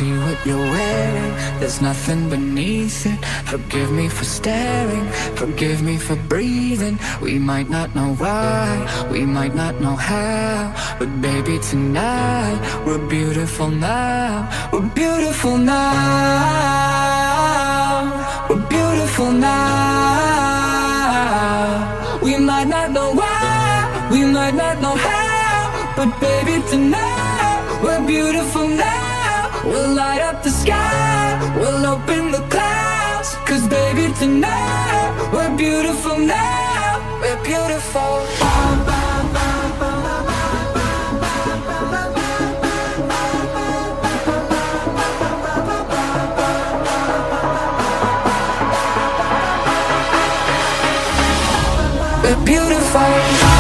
see what you're wearing, there's nothing beneath it. Forgive me for staring, forgive me for breathing. We might not know why, we might not know how, but baby tonight, we're beautiful now. We're beautiful now. We're beautiful now. We might not know why, we might not know how, but baby tonight, we're beautiful now. We'll light up the sky, we'll open the clouds, 'cause baby tonight, we're beautiful now. We're beautiful. We're beautiful.